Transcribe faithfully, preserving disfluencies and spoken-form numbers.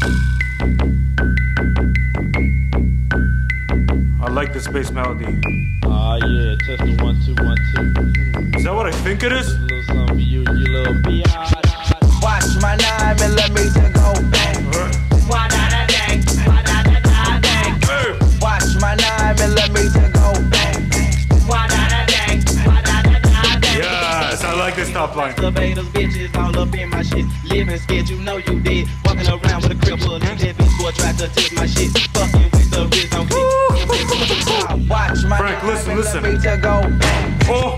I like this bass melody. Ah, uh, yeah, test the one, two, one, two. Is that what I think it is? A little something for you, you little biatch. Watch my nine millimeter go bang. Wa-da-da-dang, wa-da-da-da-dang. Watch my nine millimeter go bang. Wa-da-da-dang, wa-da-da-da-dang. Yes, I like this top line. Elevators, bitches, all up in my shit. Living scared, you know you did. Walking around with a cripple and that bitch boy tried to take my shit. Fucking with the wrist on fleek. Watch my Frank, listen, listen. millimeter go bang. Oh,